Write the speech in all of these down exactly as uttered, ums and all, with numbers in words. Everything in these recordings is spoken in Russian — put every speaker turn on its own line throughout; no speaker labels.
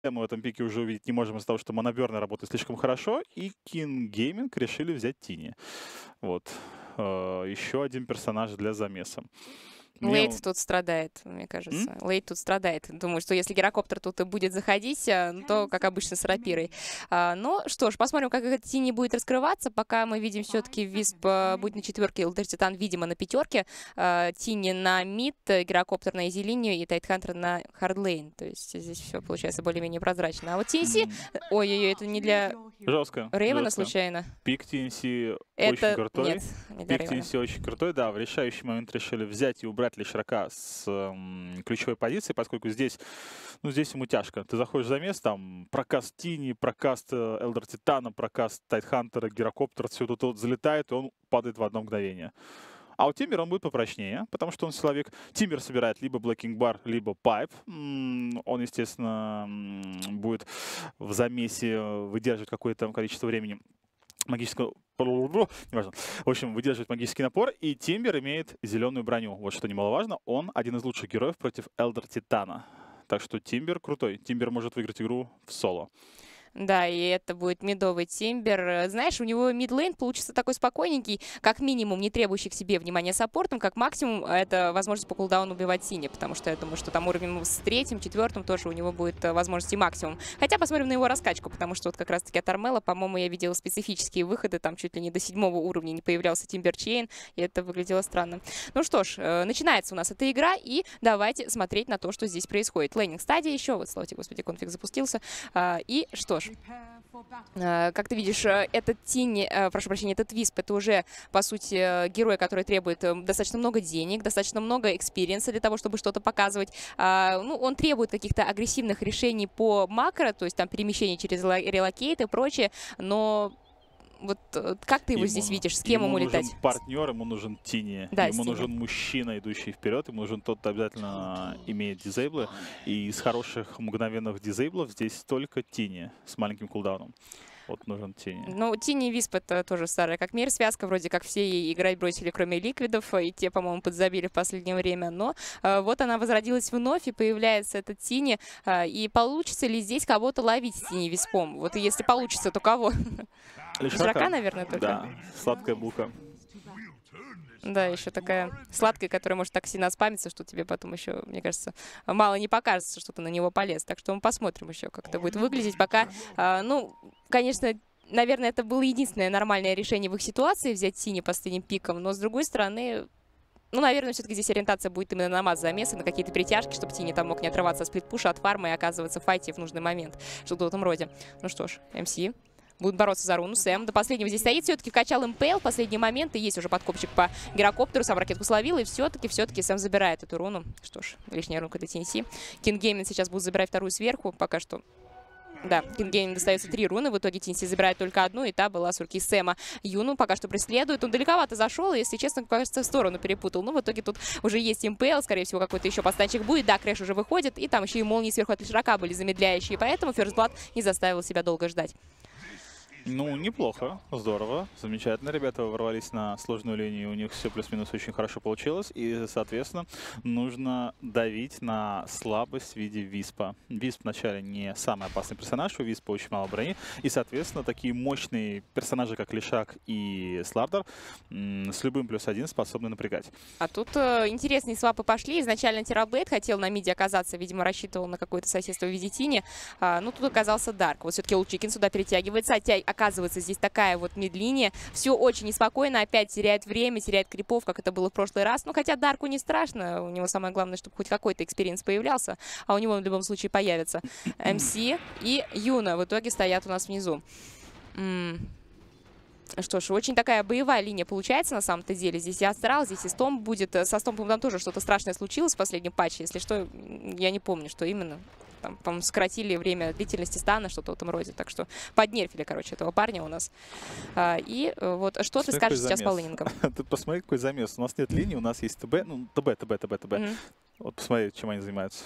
мы в этом пике уже увидеть не можем из-за того, что Моноберна работает слишком хорошо, и King Gaming решили взять Тини. Вот. Э, еще один персонаж для замеса. Мне
Лейт
он
тут страдает, мне
М?
кажется. Лейт тут страдает. Думаю, что если гирокоптер тут и будет заходить, а, ну, то, как обычно, с рапирой. А, но что ж, посмотрим, как этот Тини будет раскрываться. Пока мы видим все-таки Висп а, будет на четверке, Элдер Титан, видимо, на пятерке. А, Тини на мид, гирокоптер на изи-линию и Тайтхантер на хардлейн. То есть здесь все получается более-менее прозрачно. А вот ти эн си...
М.
Ой-ой-ой, это не для
Жестко,
Рейвена
жестко.
случайно?
Пик ти эн си очень
Это... Нет,
крутой.
не для
Пик ти эн
Рейвена.
си очень крутой, да. В решающий момент решили взять и убрать Лишрака с м, ключевой позиции, поскольку здесь, ну, здесь ему тяжко. Ты заходишь за место, там, прокаст Тини, прокаст Элдер Титана, прокаст Тайтхантера, гирокоптер, все тут вот залетает, и он падает в одно мгновение. А у Тимбер он будет попрочнее, потому что он силовик. Тимбер собирает либо Блэкинг Бар, либо Пайп. Он, естественно, м, будет в замесе выдерживать какое-то количество времени магического... Неважно. В общем, выдерживает магический напор, и Тимбер имеет зеленую броню. Вот что немаловажно, он один из лучших героев против Элдер Титана. Так что Тимбер крутой. Тимбер может выиграть игру в соло.
Да, и это будет мидовый Тимбер. Знаешь, у него мидлейн получится такой спокойненький, как минимум не требующий к себе внимания саппортом, как максимум это возможность по кулдауну убивать Тини, потому что я думаю, что там уровень с третьим, четвертым тоже у него будет возможности максимум. Хотя посмотрим на его раскачку, потому что вот как раз-таки от Армела, по-моему, я видела специфические выходы, там чуть ли не до седьмого уровня не появлялся Тимбер Чейн, и это выглядело странно. Ну что ж, начинается у нас эта игра, и давайте смотреть на то, что здесь происходит. Лейнинг стадия еще, вот, слава тебе, господи, конфиг запустился, и что ж. Как ты видишь, этот Тини, прошу прощения, этот Висп, это уже, по сути, герой, который требует достаточно много денег, достаточно много экспириенса для того, чтобы что-то показывать. Ну, он требует каких-то агрессивных решений по макро, то есть там перемещение через релокейт и прочее, но... Вот как ты его
ему,
здесь видишь? С кем ему, ему летать?
Ему нужен партнер, ему нужен Тини.
Да,
ему нужен мужчина, идущий вперед. Ему нужен тот, кто обязательно имеет дизейблы. И из хороших мгновенных дизейблов здесь только Тини с маленьким кулдауном. Вот нужен Тини.
Ну, Тини и Висп это тоже старая как мир связка. Вроде как все ей играть бросили, кроме ликвидов. И те, по-моему, подзабили в последнее время. Но э, вот она возродилась вновь, и появляется этот Тини. Э, и получится ли здесь кого-то ловить с Тини Виспом? Вот и если получится, то кого? Лишрака, наверное, только.
Да, сладкая булка.
Да, еще такая сладкая, которая может так сильно спамиться, что тебе потом еще, мне кажется, мало не покажется, что ты на него полез. Так что мы посмотрим еще, как это будет выглядеть. Пока, а, ну, конечно, наверное, это было единственное нормальное решение в их ситуации, взять Тини последним пиком. Но, с другой стороны, ну, наверное, все-таки здесь ориентация будет именно на мат-замесы, на какие-то притяжки, чтобы Тини там мог не отрываться от сплитпуша, от фарма и оказываться в файте в нужный момент. Что-то в этом роде. Ну что ж, эм си будут бороться за руну. Сэм до последнего здесь стоит. Все-таки вкачал МПЛ. Последние моменты. Есть уже подкопчик по гирокоптеру. Сам ракетку словил. И все-таки, все-таки Сэм забирает эту руну. Что ж, лишняя рунка для ти эн си. King Gaming сейчас будет забирать вторую сверху. Пока что... Да, King Gaming достается три руны. В итоге ти эн си забирает только одну. И та была с руки Сэма. Юну пока что преследует. Он далековато зашел. И, если честно, кажется, в сторону перепутал. Ну, в итоге тут уже есть МПЛ. Скорее всего, какой-то еще подстанчик будет. Да, Крэш уже выходит. И там еще и молнии сверху от Лишрака были замедляющие. Поэтому First Blood не заставил себя долго ждать.
Ну, неплохо, здорово, замечательно. Ребята ворвались на сложную линию, у них все плюс-минус очень хорошо получилось. И, соответственно, нужно давить на слабость в виде Виспа. Висп вначале не самый опасный персонаж, у Виспа очень мало брони. И, соответственно, такие мощные персонажи, как Лишак и Слардер, с любым плюс один способны напрягать.
А тут э, интересные свапы пошли. Изначально Терраблейд хотел на миде оказаться, видимо, рассчитывал на какое-то соседство в виде Тини. А, ну, тут оказался Дарк. Вот все-таки Лучикин сюда перетягивается. Оказывается, здесь такая вот мид-линия. Все очень неспокойно. Опять теряет время, теряет крипов, как это было в прошлый раз. Ну, хотя Дарку не страшно. У него самое главное, чтобы хоть какой-то экспириенс появлялся. А у него в любом случае появится. эм си и Юна в итоге стоят у нас внизу. М -м Что ж, очень такая боевая линия получается на самом-то деле. Здесь и Астрал, здесь и Стомп будет. Со Стомпом там тоже что-то страшное случилось в последнем патче. Если что, я не помню, что именно. Там, по-моему, сократили время длительности стана, что-то в этом роде. Так что поднерфили, короче, этого парня у нас. А, и вот что
Посмотри,
ты скажешь сейчас
замес.
по лейнингам?
Ты посмотри, какой замес. У нас нет линии, у нас есть ТБ. Ну, ТБ, ТБ, ТБ, ТБ. Mm-hmm. Вот посмотри, чем они занимаются.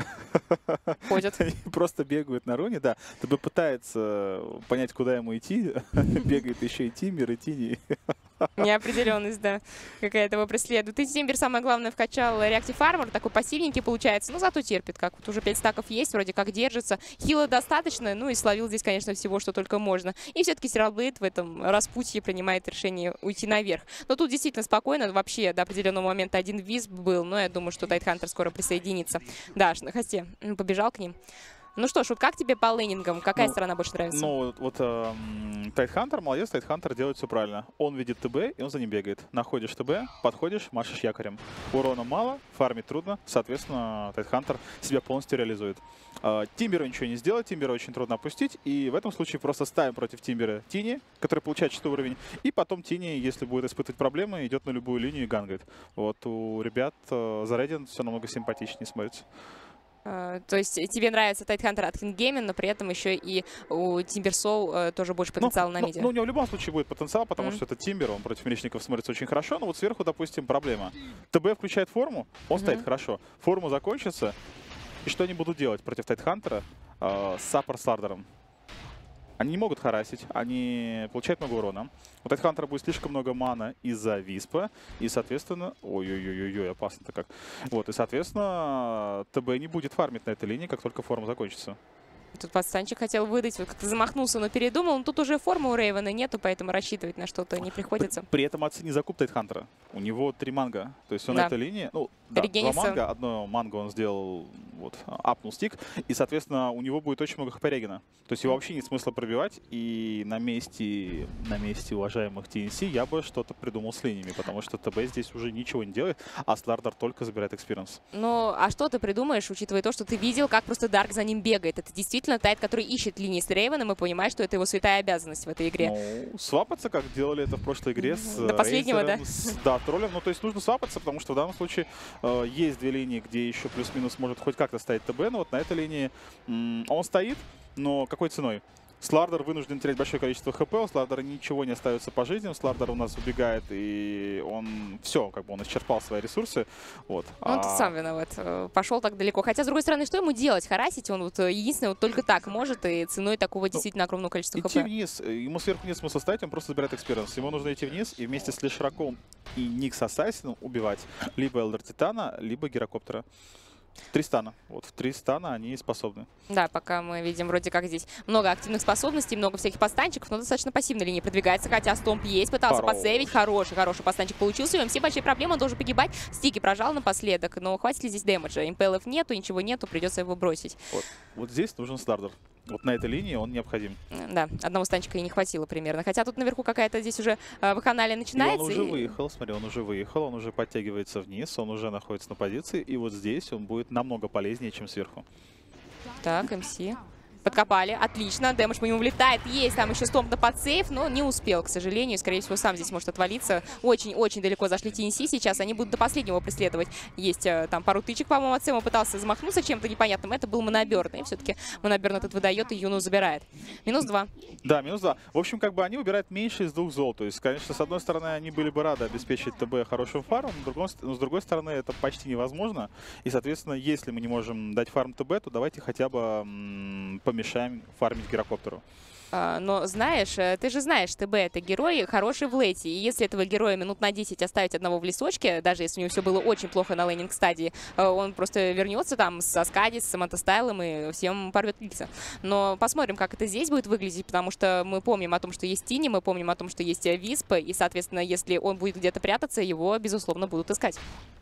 Ходят.
Они просто бегают на руне, да. ТБ пытается понять, куда ему идти. Бегает еще и Тимир, и Тини.
Неопределенность, да, какая-то его преследует. И Тимбер, самое главное, вкачал Reactive Armor, такой пассивненький получается, но зато терпит, как вот уже пять стаков есть, вроде как держится. Хила достаточно, ну и словил здесь, конечно, всего, что только можно. И все-таки Сиралблейд в этом распутье принимает решение уйти наверх. Но тут действительно спокойно, вообще до определенного момента один визб был, но я думаю, что Тайтхантер скоро присоединится. Да, на хосте побежал к ним. Ну что ж, вот как тебе по лейнингам? Какая ну, сторона больше нравится?
Ну, вот э, Тайтхантер, молодец, Тайтхантер делает все правильно. Он видит ТБ, и он за ним бегает. Находишь ТБ, подходишь, машешь якорем. Урона мало, фармить трудно, соответственно, Тайтхантер себя полностью реализует. Э, Тимберу ничего не сделать, Тимбера очень трудно опустить, и в этом случае просто ставим против Тимбера Тини, который получает шестой уровень, и потом Тини, если будет испытывать проблемы, идет на любую линию и гангает. Вот у ребят э, за Radiant все намного симпатичнее смотрится.
Uh, то есть тебе нравится Тайтхантер от Кингеймен, но при этом еще и у Тимберсоу uh, тоже больше потенциала
ну,
на миде.
Ну, ну, у него в любом случае будет потенциал, потому
mm-hmm.
что это Тимбер, он против мечников смотрится очень хорошо, но вот сверху, допустим, проблема. ТБ включает форму, он mm-hmm. стоит хорошо. Форма закончится, и что они будут делать против Тайтхантера uh, с Саппор Слардером? Они не могут харасить, они получают много урона. У Тайтхантера будет слишком много мана из-за Виспа, и, соответственно... Ой-ой-ой-ой, опасно-то как. Вот, и, соответственно, ТБ не будет фармить на этой линии, как только форма закончится.
Тут подстанчик хотел выдать, вот как-то замахнулся, но передумал. Но тут уже формы у Рейвена нету, поэтому рассчитывать на что-то не приходится.
При, при этом оцени закуп Тайтхантера. У него три манго. То есть он
да.
на этой линии... Ну, да, два манго. Одно манго он сделал, вот, апнул стик. И, соответственно, у него будет очень много хп регена. То есть его вообще нет смысла пробивать. И на месте, на месте уважаемых ти эн си я бы что-то придумал с линиями. Потому что ТБ здесь уже ничего не делает, а Слардер только забирает экспириенс.
Ну, а что ты придумаешь, учитывая то, что ты видел, как просто Дарк за ним бегает? Это действительно Тайт, который ищет линии с Рейвеном, и понимает, что это его святая обязанность в этой игре.
Ну, свапаться, как делали это в прошлой игре с
До последнего,
Рейзером,
да?
С, да, троллем. Ну, то есть нужно свапаться, потому что в данном случае э, есть две линии, где еще плюс-минус может хоть как-то стоять ТБ, но вот на этой линии он стоит, но какой ценой? Слардер вынужден терять большое количество хп, у Слардера ничего не остается по жизням, Слардер у нас убегает, и он все, как бы он исчерпал свои ресурсы. Вот.
Он
а...
сам виноват, пошел так далеко. Хотя, с другой стороны, что ему делать? Харасить он вот единственное, вот только так может, и ценой такого действительно ну, огромного количества
идти
хп.
Вниз, ему сверху нет смысла ставить, он просто забирает экспириенс. Ему нужно идти вниз и вместе с Лешраком и Никс Ассасином убивать либо Элдер Титана, либо Гирокоптера. Три стана. Вот в три стана они способны.
Да, пока мы видим вроде как здесь много активных способностей, много всяких постанчиков, но достаточно пассивной линии продвигается, хотя Стомп есть, пытался
Хорош.
подсейвить. Хороший, хороший постанчик получился. У него все большие проблемы, он должен погибать. Стики прожал напоследок, но хватит ли здесь дэмэджа? Импелов нету, ничего нету, придется его бросить.
Вот, вот здесь нужен Слардер. Вот на этой линии он необходим.
Да, одного станчика и не хватило примерно. Хотя тут наверху какая-то здесь уже э, вакханалия начинается.
И он уже
и...
выехал, смотри, он уже выехал, он уже подтягивается вниз, он уже находится на позиции, и вот здесь он будет намного полезнее, чем сверху.
Так, МС. Подкопали, отлично, дэмэдж по нему влетает, есть там еще стомп на подсейв, но не успел, к сожалению, скорее всего, сам здесь может отвалиться. Очень-очень далеко зашли ти эн си сейчас, они будут до последнего преследовать. Есть там пару тычек, по-моему, от Сэма пытался замахнуться чем-то непонятным, это был Моноберн, и все-таки Моноберн этот выдает и Юну забирает. Минус два.
Да, минус два. В общем, как бы они выбирают меньше из двух зол, то есть, конечно, с одной стороны, они были бы рады обеспечить ТБ хорошим фармом, но с другой стороны, это почти невозможно, и, соответственно, если мы не можем дать фарм ТБ, то давайте хотя бы поменьше мешаем фармить Гирокоптеру.
А, но знаешь, ты же знаешь, ТБ это герой хороший в лейте. И если этого героя минут на десять оставить одного в лесочке, даже если у него все было очень плохо на лейнинг стадии, он просто вернется там со Скади, с Самантастайлом и всем порвет лица. Но посмотрим, как это здесь будет выглядеть, потому что мы помним о том, что есть Тини, мы помним о том, что есть Висп, и, соответственно, если он будет где-то прятаться, его, безусловно, будут искать.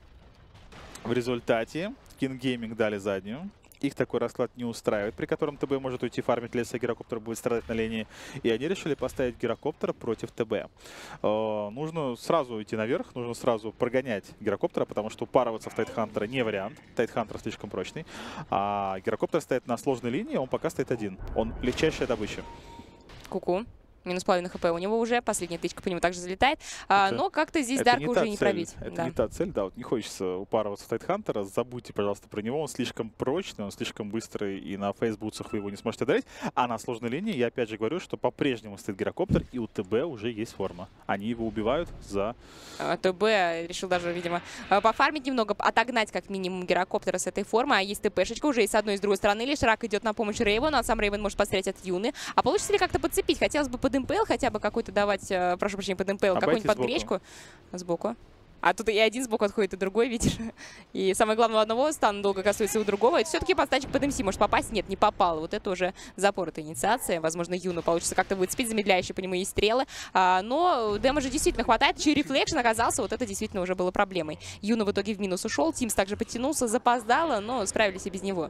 В результате King Gaming дали заднюю. Их такой расклад не устраивает, при котором ТБ может уйти фармить лес, а Гирокоптер будет страдать на линии. И они решили поставить Гирокоптера против ТБ. Э, нужно сразу идти наверх, нужно сразу прогонять Гирокоптера, потому что упарываться в Тайтхантера не вариант. Тайтхантер слишком прочный. А Гирокоптер стоит на сложной линии, он пока стоит один. Он легчайшая добыча.
Ку-ку. Минус половина хп у него уже, последняя тычка по нему также залетает. А, но как-то здесь Дарка уже не пробить.
Это
да.
не та цель, да, вот не хочется упарываться в Тайтхантера. Забудьте, пожалуйста, про него. Он слишком прочный, он слишком быстрый, и на фейсбутсах вы его не сможете одолеть. А на сложной линии я опять же говорю, что по-прежнему стоит Гирокоптер, и у ТБ уже есть форма. Они его убивают за...
А, ТБ решил даже, видимо, пофармить немного, отогнать как минимум Гирокоптера с этой формы. А есть ТПшечка уже и с одной, и с другой стороны. Лишь Рак идет на помощь Рейвену, а сам Рейвен может пострелять от Юны. А получится ли как-то подцепить? Хотелось бы под под МПЛ хотя бы какой-то давать, э, прошу прощения, под МПЛ,
А
какую-нибудь подгречку сбоку. А тут и один сбоку отходит, и другой, видишь. И самое главное, у одного стана долго касается у другого. Это все-таки подстачик под МС может попасть. Нет, не попал. Вот это уже запоротая инициация. Возможно, Юну получится как-то выцепить. Замедляющие по нему есть стрелы. А, но дэмэджа действительно хватает. Еще и рефлекшн оказался. Вот это действительно уже было проблемой. Юна в итоге в минус ушел. Тимс также подтянулся, запоздало, но справились и без него.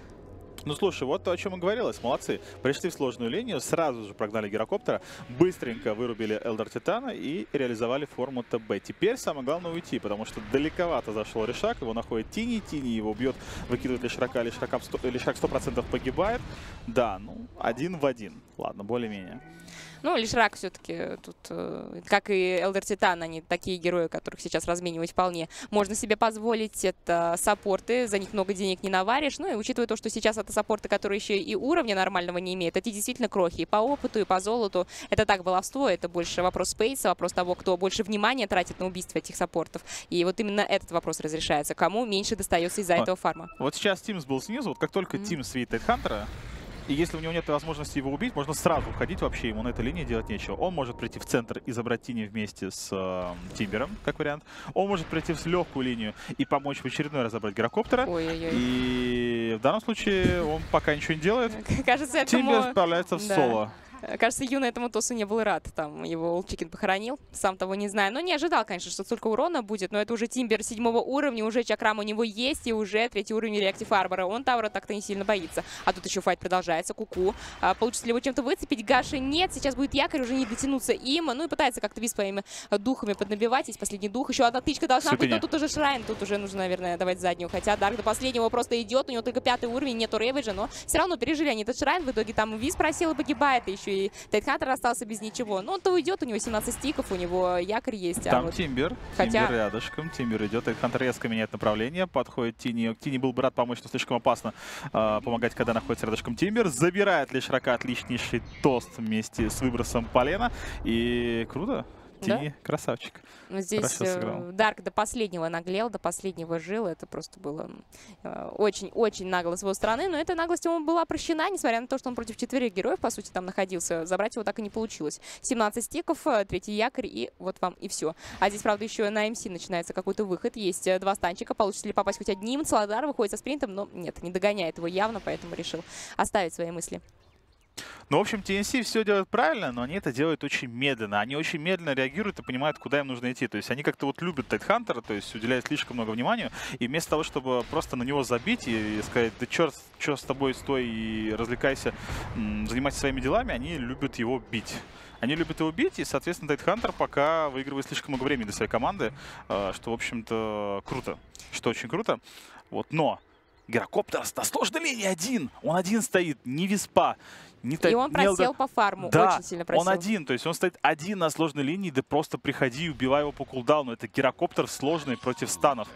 Ну, слушай, вот то, о чем и говорилось. Молодцы. Пришли в сложную линию, сразу же прогнали гирокоптера, быстренько вырубили Элдор Титана и реализовали форму ТБ. Теперь самое главное уйти, потому что далековато зашел Решак, его находит Тини, Тини его бьет, выкидывает Лишрака, Лишрак сто процентов погибает. Да, ну, один в один. Ладно, более-менее.
Ну, Лишрак все-таки тут, э, как и Элдор Титан, они такие герои, которых сейчас разменивать вполне можно себе позволить. Это саппорты, за них много денег не наваришь. Ну и учитывая то, что сейчас это саппорты, которые еще и уровня нормального не имеют, это действительно крохи и по опыту, и по золоту. Это так баловство, это больше вопрос спейса, вопрос того, кто больше внимания тратит на убийство этих саппортов. И вот именно этот вопрос разрешается. Кому меньше достается из-за этого фарма.
Вот сейчас Тимс был снизу, вот как только mm-hmm. Тимс видит Тайтхантера, и если у него нет возможности его убить, можно сразу уходить вообще, ему на этой линии делать нечего. Он может прийти в центр и забрать Тини вместе с э, Тимбером, как вариант. Он может прийти в легкую линию и помочь в очередной раз забрать гирокоптера.
Ой-ой-ой.
И в данном случае он пока ничего не делает.
Кажется, этому...
Тимбер справляется в
да.
соло.
Кажется, Юна этому Тосу не был рад. Там его Олдчикен похоронил, сам того не знаю. Но не ожидал, конечно, что столько урона будет. Но это уже Тимбер седьмого уровня, уже Чакрам у него есть, и уже третий уровень Реактив Арбора. Он Таура так-то не сильно боится. А тут еще файт продолжается. Куку. А, получится ли его чем-то выцепить? Гаши нет. Сейчас будет якорь, уже не дотянуться им. Ну и пытается как-то Виз своими духами поднабивать. Есть последний дух. Еще одна тычка должна
Святыня.
быть. Но тут уже Шрайн. Тут уже нужно, наверное, давать заднюю. Хотя Дарк до последнего просто идет. У него только пятый уровень, нету Рэвиджа. Но все равно пережили они этот Шрайн. В итоге там Виз просил и погибает. И еще и Тайтхантер остался без ничего. Ну, он-то уйдет, у него семнадцать стиков, у него якорь есть.
Там
а вот...
Тимбер.
Хотя...
Тимбер рядышком. Тимбер идет. Тайтхантер резко меняет направление. Подходит Тини. Тини был бы рад помочь, но слишком опасно э, помогать, когда находится рядышком Тимбер. Забирает Лишрака отличнейший тост вместе с выбросом полена. И круто. Тини, да? Красавчик.
Здесь Дарк до последнего наглел, до последнего жил. Это просто было очень-очень э, нагло с его стороны. Но эта наглость ему была прощена, несмотря на то, что он против четверых героев, по сути, там находился. Забрать его так и не получилось. семнадцать стиков, третий якорь, и вот вам и все. А здесь, правда, еще на МС начинается какой-то выход. Есть два станчика. Получится ли попасть хоть одним? Саладар выходит со спринтом, но нет, не догоняет его явно, поэтому решил оставить свои мысли.
Ну, в общем, ти эн си все делают правильно, но они это делают очень медленно. Они очень медленно реагируют и понимают, куда им нужно идти. То есть они как-то вот любят Тайтхантера, то есть уделяют слишком много внимания. И вместо того, чтобы просто на него забить и сказать, да черт, что с тобой, стой и развлекайся, занимайся своими делами, они любят его бить. Они любят его бить, и, соответственно, Тайтхантер пока выигрывает слишком много времени для своей команды, что, в общем-то, круто. Что очень круто. Вот, но гирокоптер на сложной линии один. Он один стоит, не Виспа. Не
и он просел Элдор... по фарму,
да,
очень сильно просел.
Он один, то есть он стоит один на сложной линии, да просто приходи и убивай его по кулдауну. Это гирокоптер сложный против станов.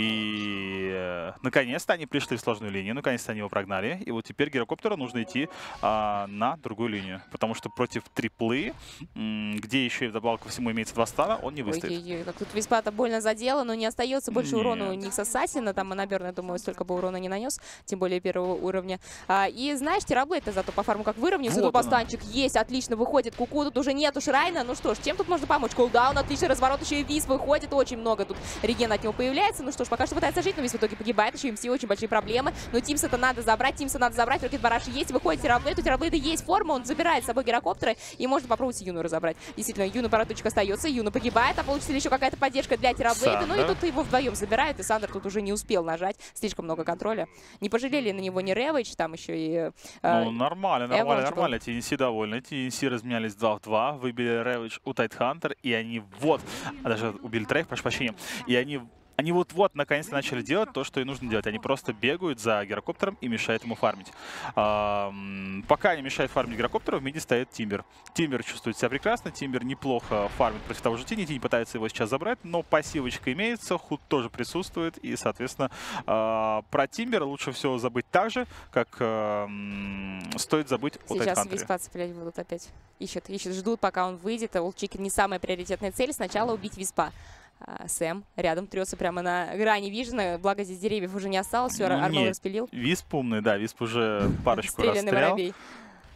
И э, наконец-то они пришли в сложную линию, наконец-то они его прогнали. И вот теперь гирокоптеру нужно идти э, на другую линию. Потому что против триплы, м, где еще и вдобавок ко всему имеется два стана, он не выстоит.
Ой-ой-ой, как тут Виспа-то больно задела, но не остается больше Нет. урона у них с Ассасина. Там Моноберн, я думаю, столько бы урона не нанес, тем более первого уровня. А, и знаешь, Терраблейд-то зато по фарму как выровнялся, вот тут постанчик есть, отлично выходит. Куку, тут уже нету Шрайна. Ну что ж, чем тут можно помочь? Кулдаун, отличный разворот, еще и Виз выходит, очень много тут реген от него появляется. Ну что ж, пока что пытается жить, но Виз в итоге погибает, еще МС очень большие проблемы. Но Тимс это надо забрать, Тимса надо забрать, Рокет Бараш есть, выходит Терраблейд, у Терраблейда есть форма, он забирает с собой гирокоптера, и можно попробовать Юну разобрать. Действительно, Юна паратучка остается, Юна погибает, а получится ли еще какая-то поддержка для Терраблейда? Ну и тут его вдвоем забирают, и Сандер тут уже не успел нажать, слишком много контроля. Не пожалели на него ни Рэвидж, там еще и... Э,
ну, нормально, нормально, нормально, ти эн си довольны. ти эн си разменялись два в два, выбили Рэвидж у Тайтхантер, и они вот, а даже убили Трейф, прошу прощения, и они... Они вот-вот наконец-то начали делать то, что и нужно делать. Они просто бегают за гирокоптером и мешают ему фармить. А, пока они мешают фармить гирокоптеру, в миде стоит Тимбер. Тимбер чувствует себя прекрасно. Тимбер неплохо фармит против того же Тини. Тини пытается его сейчас забрать, но пассивочка имеется. Худ тоже присутствует. И, соответственно, а, про Тимбера лучше всего забыть так же, как а, стоит забыть о Тайтхантере.
Сейчас Виспа цеплять будут опять. Ищут, ищут, ждут, пока он выйдет. Олдчикен не самая приоритетная цель. Сначала убить Виспа. Сэм рядом трется прямо на грани вижена, благо здесь деревьев уже не осталось, все, ну, Армор распилил.
Висп умный, да, Висп уже парочку раз стрелял.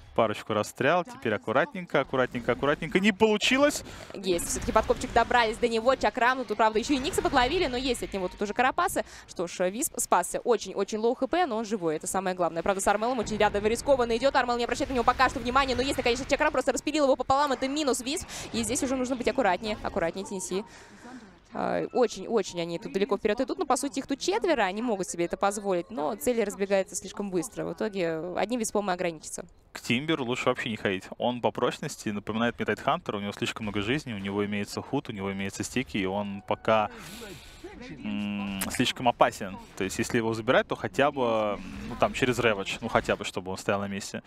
Парочку расстрел. Теперь аккуратненько, аккуратненько, аккуратненько. Не получилось.
Есть. Все-таки подкопчик добрались до него. Чакрам. Ну, тут, правда, еще и Никса подловили, но есть от него тут уже карапасы. Что ж, Висп спасся. Очень-очень лоу хп, но он живой. Это самое главное. Правда, с Армелом очень рядом рискованно идет. Армел не обращает на него пока что внимания. Но если, конечно, Чакрам просто распилил его пополам, это минус Висп. И здесь уже нужно быть аккуратнее. Аккуратнее, Тенси. Очень-очень они тут далеко вперед идут. Но, по сути, их тут четверо. Они могут себе это позволить. Но цели разбегаются слишком быстро. В итоге одним Виспом и ограничится.
К Тимберу лучше вообще не ходить. Он по прочности напоминает Midnight Hunter. У него слишком много жизни. У него имеется худ, у него имеется стики. И он пока слишком опасен. То есть, если его забирать, то хотя бы, ну, там, через реведж. Ну, хотя бы, чтобы он стоял на месте.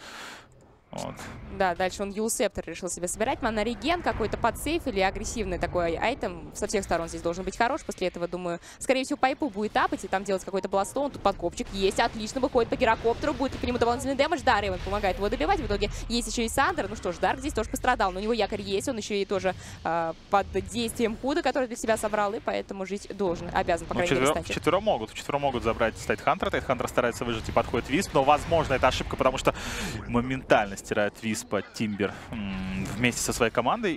Вот.
Да, дальше он Юлсептор решил себе собирать. Мана реген, какой-то подсейф или агрессивный такой айтем. Со всех сторон здесь должен быть хорош. После этого, думаю, скорее всего, пайпу будет апать и там делать какой-то бластон. Тут подкопчик есть, отлично, выходит по гирокоптеру. Будет по нему дополнительный дэмэдж. Да, Рейвен помогает его добивать. В итоге есть еще и Сандер. Ну что ж, Дарк здесь тоже пострадал. Но у него якорь есть. Он еще и тоже э, под действием худа, который для себя собрал. И поэтому жить должен, обязан, по крайней мере, стать.
Вчетвером могут. Вчетвером могут забрать Тайтхантера. Тайтхантер старается выжить и подходит Висп. Но, возможно, это ошибка, потому что моментально стирает Виспа Тимбер вместе со своей командой.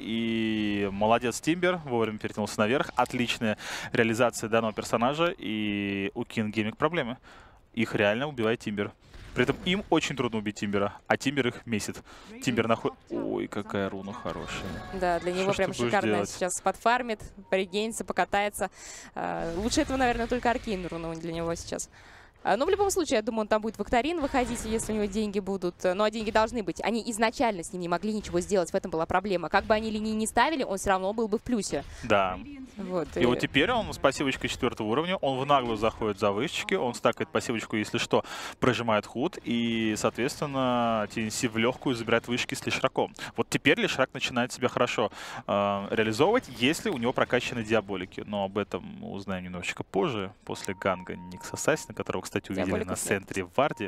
И молодец Тимбер, вовремя перетянулся наверх. Отличная реализация данного персонажа. И у King Gaming проблемы. Их реально убивает Тимбер. При этом им очень трудно убить Тимбера, а Тимбер их месит. Тимбер находит... Ой, какая руна хорошая.
Да, для него прям шикарная сейчас подфармит, порегенится, покатается. Лучше этого, наверное, только Аркейн руна для него сейчас. Но в любом случае, я думаю, он там будет в Викторин выходить, если у него деньги будут. Ну, а деньги должны быть. Они изначально с ним не могли ничего сделать, в этом была проблема. Как бы они линии не ставили, он все равно был бы в плюсе.
Да.
Вот,
и... и вот теперь он с пассивочкой четвертого уровня, он в наглую заходит за вышечки, он стакает пассивочку, если что, прожимает худ, и, соответственно, ти эн си в легкую забирает вышки с Лишраком. Вот теперь Лишрак начинает себя хорошо э, реализовывать, если у него прокачаны диаболики. Но об этом мы узнаем немножечко позже, после ганга Никс Ассасина, которого, кстати, Кстати, увидели на центре в Варде.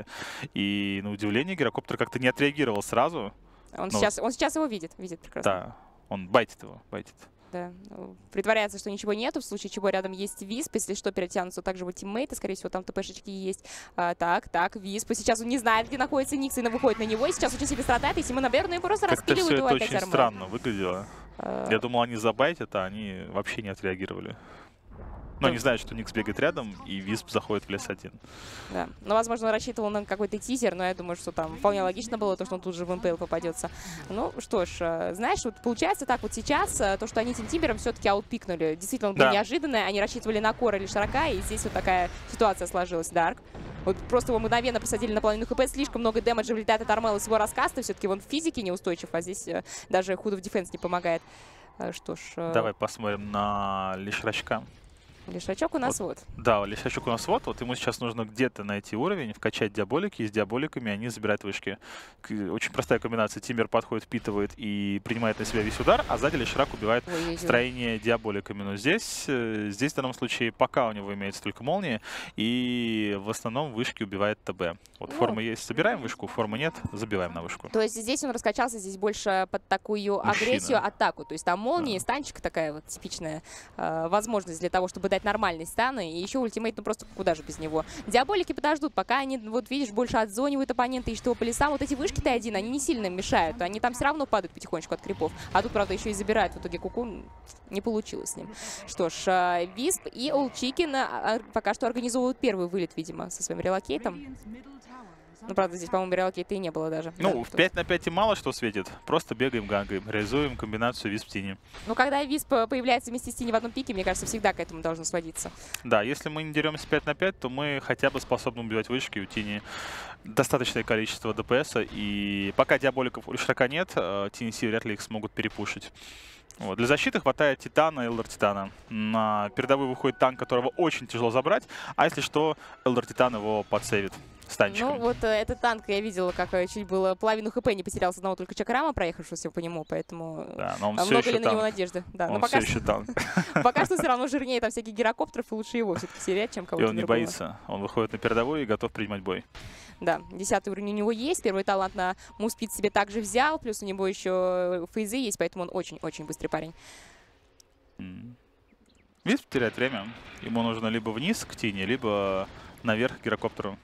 И на удивление гирокоптер как-то не отреагировал сразу.
Он, сейчас, он сейчас его видит, видит прекрасно.
Да, он байтит его, байтит.
Да. Притворяется, что ничего нету, в случае чего рядом есть Висп, если что, перетянутся также его тиммейты, скорее всего, там ТПшечки есть. А, так, так, Висп, сейчас он не знает, где находится Никс, и выходит на него, и сейчас очень сильно страдает, если мы, наверное, его просто распиливают его опять.
Это очень странно выглядело. А... Я думал, они забайтят, а они вообще не отреагировали. Но не знают, что Никс бегает рядом, и Висп заходит в лес один.
Да. Ну, возможно, он рассчитывал на какой-то тизер, но я думаю, что там вполне логично было, то, что он тут же в эн пи эл попадется. Ну, что ж, знаешь, вот получается так вот сейчас, то, что они этим Тимбером все-таки аутпикнули. Действительно, он был да. неожиданный, они рассчитывали на Кора или Широка, и здесь вот такая ситуация сложилась. Дарк. Вот просто его мгновенно посадили на половину хп, слишком много дэмэджа влетает от Армела с его раскаста, все-таки он в физике неустойчив, а здесь даже худо в дефенс не помогает. Что ж...
Давай посмотрим на Лишрачка.
Лишачок у нас вот.
вот. Да, Лишачок у нас вот. Вот ему сейчас нужно где-то найти уровень, вкачать диаболики, и с диаболиками они забирают вышки. Очень простая комбинация. Тимбер подходит, впитывает и принимает на себя весь удар, а сзади Лишрак убивает Ой, строение диаболиками. Но здесь, здесь в данном случае пока у него имеется только молния, и в основном вышки убивает ТБ. Вот ну, форма есть, собираем вышку, формы нет, забиваем на вышку.
То есть здесь он раскачался здесь больше под такую Мужчина. агрессию, атаку. То есть там молния, да. станчик такая вот типичная э, возможность для того, чтобы дать нормальный стан, и еще ультимейт, ну просто куда же без него. Диаболики подождут, пока они, вот видишь, больше отзонивают оппонента, ищут его по лесам. Вот эти вышки Т один, они не сильно мешают, они там все равно падают потихонечку от крипов. А тут, правда, еще и забирают. В итоге Куку не получилось с ним. Что ж, Висп и Олд Чикен пока что организовывают первый вылет, видимо, со своим релокейтом. Ну, правда, здесь, по-моему, релокейта и не было даже.
Ну,
да,
в пять на пять и мало что светит. Просто бегаем, гангаем, реализуем комбинацию Висп-Тини.
Ну, когда Висп появляется вместе с Тини в одном пике, мне кажется, всегда к этому должно сводиться.
Да, если мы не деремся пять на пять, то мы хотя бы способны убивать вышки. У Тини достаточное количество ДПСа. И пока диаболиков у Лишрака нет, ти эн си вряд ли их смогут перепушить. Вот. Для защиты хватает Титана и Элдер Титана. На передовую выходит танк, которого очень тяжело забрать. А если что, Элдер Титан его подсейвит.
Ну, вот э, этот танк я видела, как э, чуть было половину хп не потерял с одного только Чакрама, проехавшегося по нему, поэтому
да, но он
много
все
ли на
танк.
него надежды. Да,
он
но пока
все еще танк.
Пока что все равно жирнее там всяких гирокоптеров, и лучше его все-таки серия, чем кого-то
И он не боится. Он выходит на передовую и готов принимать бой.
Да, десятый уровень у него есть, первый талант на Муспид себе также взял, плюс у него еще фейзы есть, поэтому он очень-очень быстрый парень.
Висп теряет время. Ему нужно либо вниз к Тине, либо наверх к гирокоптеру.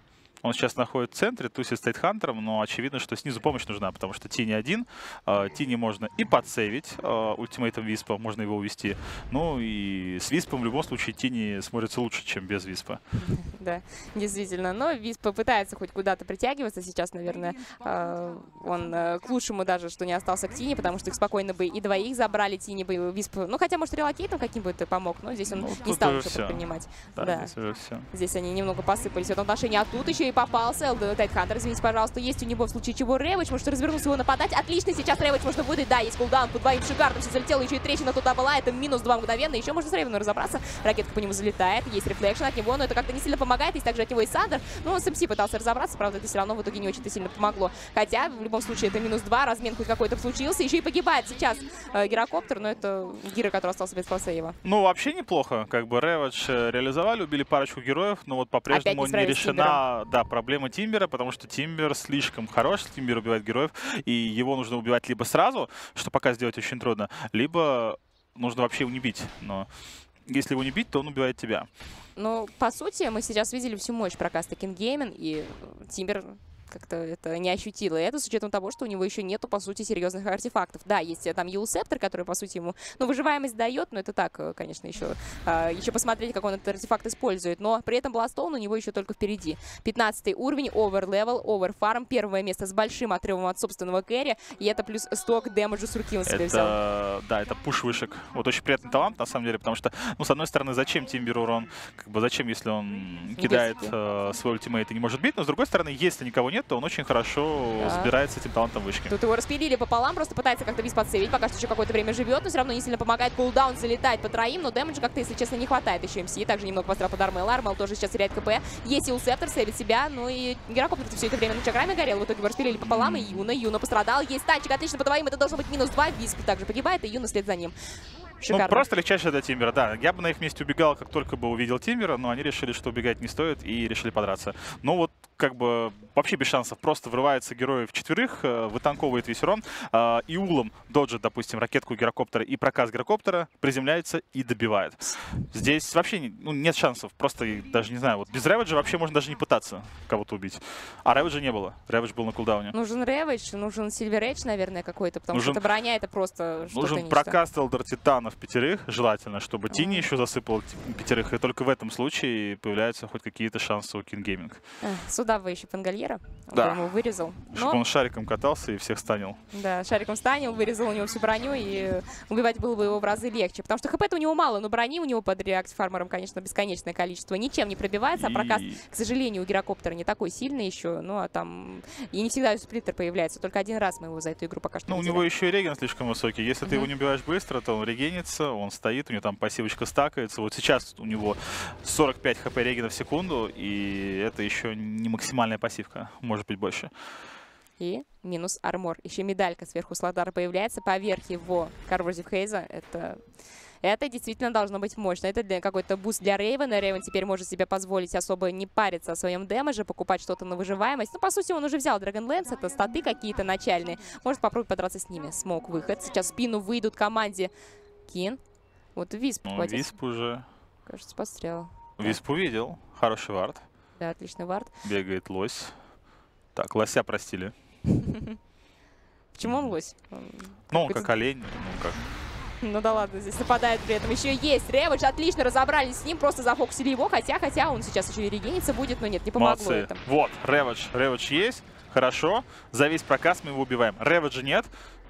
Он сейчас находится в центре, тусит стоит хантером, но очевидно, что снизу помощь нужна, потому что Тини один. Э, Тини можно и подсейвить э, ультимейтом Виспа, можно его увести. Ну и с Виспом в любом случае Тини смотрится лучше, чем без Виспа.
Да, действительно. Но Висп пытается хоть куда-то притягиваться. Сейчас, наверное, э, он э, к лучшему даже, что не остался к Тини, потому что их спокойно бы и двоих забрали. Тини бы Висп, ну хотя, может, релокейтом каким-нибудь помог, но здесь он ну, не стал ничего предпринимать.
Да,
да.
Здесь уже все.
Здесь они немного посыпались в этом отношении. А тут еще и попался Тайтхантер, извините, пожалуйста. Есть у него в случае чего Рэвидж, может развернулся его нападать. Отлично, сейчас Рэвидж можно выдать. Да, есть кулдаун по двоим шикарно. Все залетело, еще и трещина туда была. Это минус два мгновенно. Еще можно с Рейвеном разобраться. Ракетка по нему залетает. Есть рефлекшн от него, но это как-то не сильно помогает. Есть также от него и Сандер. Ну, с МС пытался разобраться, правда, это все равно в итоге не очень-то сильно помогло. Хотя, в любом случае, это минус два. Размен хоть какой-то случился. Еще и погибает сейчас э, гирокоптер, но это Гира, который остался без форсейва.
Ну, вообще неплохо. Как бы Рэвидж реализовали, убили парочку героев, но вот по-прежнему не, не решена да, проблема Тимбера, потому что Тимбер слишком хорош, Тимбер убивает героев, и его нужно убивать либо сразу, что пока сделать очень трудно, либо нужно вообще его не бить. Но если его не бить, то он убивает тебя.
Ну, по сути, мы сейчас видели всю мощь прокаста King Gaming, и Тимбер как-то это не ощутила. И это с учетом того, что у него еще нету, по сути, серьезных артефактов. Да, есть там Юлсептор, который, по сути, ему, ну, выживаемость дает, но это так, конечно, еще, а, еще посмотреть, как он этот артефакт использует. Но при этом Бластоун у него еще только впереди. пятнадцатый уровень, овер-левел, овер-фарм, первое место с большим отрывом от собственного кэри, и это плюс сто к дэмэджу с руки он себе взял.
Да, это пуш-вышек. Вот очень приятный талант, на самом деле, потому что, ну, с одной стороны, зачем Тимберу урон? Как бы зачем, если он кидает э, свой ультимейт и не может бить, но с другой стороны, если никого нет, то он очень хорошо да. сбирается этим талантом вышки.
Тут его распилили пополам, просто пытается как-то Висп подсейвить, пока что еще какое-то время живет, но все равно не сильно помогает. Кулдаун залетает по троим, но дэмэджа как-то, если честно, не хватает еще МС. Также немного пострел под Армел. Армел тоже сейчас теряет КП. Есть Юлсептор, сейвит себя, ну и Гирокоптер все это время на чакраме горел. В итоге его распилили пополам, и Юна, Юна пострадал. Есть танчик, отлично по двоим, это должно быть минус два. Висп также погибает, и Юна след за ним. Шикарно.
Ну, просто легчайшее для Тимбера, да. Я бы на их месте убегал, как только бы увидел Тимбера, но они решили, что убегать не стоит, и решили подраться. Но вот как бы вообще без шансов. Просто врывается герой в четверых, вытанковывает весь урон, и улом доджит, допустим, ракетку гирокоптера и проказ гирокоптера, приземляется и добивает. Здесь вообще ну, нет шансов. Просто даже не знаю, вот без Рэвиджа вообще можно даже не пытаться кого-то убить. А Рэвиджа не было. Рэвидж был на кулдауне.
Нужен Рэвидж, нужен Сильвер Эдж, наверное, какой-то, потому нужен, что эта броня это просто что-то
нужен прокаст Элдер Титанов пятерых, желательно, чтобы mm. Тини еще засыпал пятерых, и только в этом случае появляются хоть какие-то шансы у King Gaming.
Сюда вы еще Пангальера, он
да.
ему вырезал.
Чтобы Но... он шариком катался и всех станил.
Да, шариком станил, вырезал у него всю броню, и убивать было бы его в разы легче. Потому что хп-то у него мало, но брони у него под реакт-фармером, конечно, бесконечное количество. Ничем не пробивается, и... а прокаст, к сожалению, у гирокоптера не такой сильный еще. Ну, а там... И не всегда сплиттер появляется. Только один раз мы его за эту игру пока что
Ну,
видели.
у него еще и реген слишком высокий. Если mm-hmm. ты его не убиваешь быстро, то он регенится, он стоит, у него там пассивочка стакается. Вот сейчас у него сорок пять хп регена в секунду, и это еще не максимальная пассивка. Может быть больше.
И минус армор. Еще медалька сверху Сладара появляется. Поверх его Corrosive Haze. Это... Это действительно должно быть мощно. Это для какой-то буст для Рейвена. Рейвен теперь может себе позволить особо не париться о своем дэмэдже, покупать что-то на выживаемость. Ну, по сути, он уже взял Dragonlance. Это статы какие-то начальные. Может попробовать подраться с ними. Смоук выход. Сейчас в спину выйдут команде Кин. Вот Висп.
Ну, Висп уже...
Кажется, пострел.
Висп да. увидел. Хороший вард.
Да, отличный вард.
Бегает лось. Так, лося простили.
Почему он лось?
Ну, он как олень. Ну, как...
Ну да ладно, здесь нападает при этом. Еще есть Рэвидж, отлично разобрались с ним, просто зафокусили его, хотя, хотя он сейчас еще и регениться будет, но нет, не помогло
Молодцы.
это.
Вот, Рэвидж, Рэвидж есть, хорошо, за весь проказ мы его убиваем. Рэвиджа нет.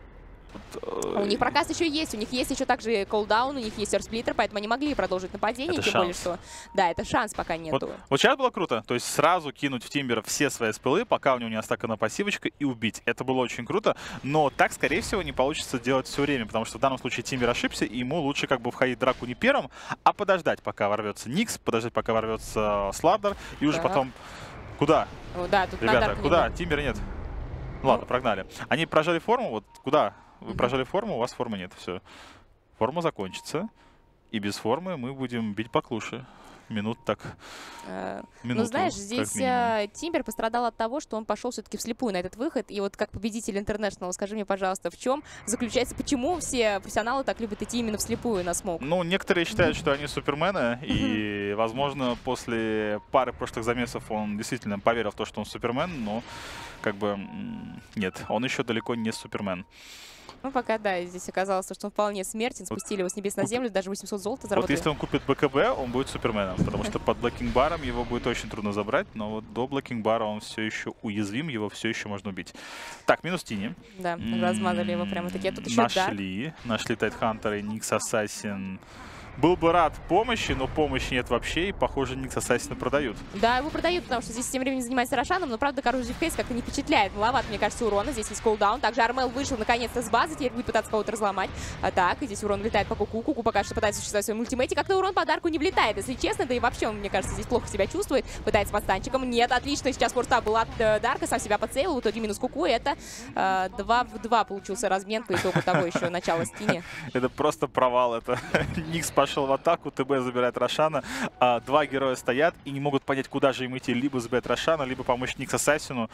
А у них проказ еще есть, у них есть еще также колдаун, у них есть эрсплиттер, поэтому они могли продолжить нападение,
это
тем
шанс.
более, что... Да, это шанс пока нету.
Вот, вот сейчас было круто, то есть сразу кинуть в Тимбера все свои спылы, пока у него не остакана пассивочка, и убить. Это было очень круто, но так, скорее всего, не получится делать все время, потому что в данном случае Тимбер ошибся, и ему лучше как бы входить в драку не первым, а подождать, пока ворвется Никс, подождать, пока ворвется Сладар, и уже да. потом... Куда?
Ну, да, тут
Ребята, куда? Тимбера нет. Ну, ладно, прогнали. Они прожали форму, вот куда? Вы прожали форму, у вас формы нет. Все. Форма закончится. И без формы мы будем бить по клуше. минут так.
Э,
минуту,
ну, знаешь,
как
здесь
минимум.
э, Тимбер пострадал от того, что он пошел все-таки вслепую на этот выход. И вот как победитель Интернешнл, скажи мне, пожалуйста, в чем заключается, почему все профессионалы так любят идти именно вслепую на смоук?
Ну, некоторые считают, что они супермены, и, возможно, после пары прошлых замесов он действительно поверил в то, что он супермен, но как бы м, нет, он еще далеко не супермен.
Ну, пока, да, здесь оказалось, что он вполне смертен, спустили его с небес на землю, даже восемьсот золота
Вот
заработали.
если он купит БКБ, он будет суперменом, потому что под блокинг-баром его будет очень трудно забрать, но вот до блокинг-бара он все еще уязвим, его все еще можно убить. Так, минус Тини.
Да, размазали его прямо-таки. А тут еще Дарк.
Нашли, нашли Тайтхантера и Никс Ассасин. Был бы рад помощи, но помощи нет вообще, и, похоже, Никс Ассасина продают.
Да, его продают, потому что здесь тем временем занимается Рошаном, но, правда, Коррозив Фейс как-то не впечатляет. Маловато, мне кажется, урона. Здесь есть колдаун. Также Армел вышел, наконец-то, с базы. Теперь будет пытаться кого-то разломать. А так, и здесь урон влетает по Куку. Куку пока что пытается существовать в своем ультимейте. Как-то урон по Дарку не влетает, если честно. Да и вообще, он, мне кажется, здесь плохо себя чувствует. Пытается под станчиком. Нет, отлично. Сейчас форстап был от э, Дарка. Сам себя подсейлил. В итоге минус Куку. Это э, два в два получился размен по итогу того еще начала Стини.
Это просто провал. Это Никс пошел в атаку, ТБ забирает Рошана. А, два героя стоят и не могут понять, куда же им идти. Либо забирать Рошана, либо помочь Никс Ассасину.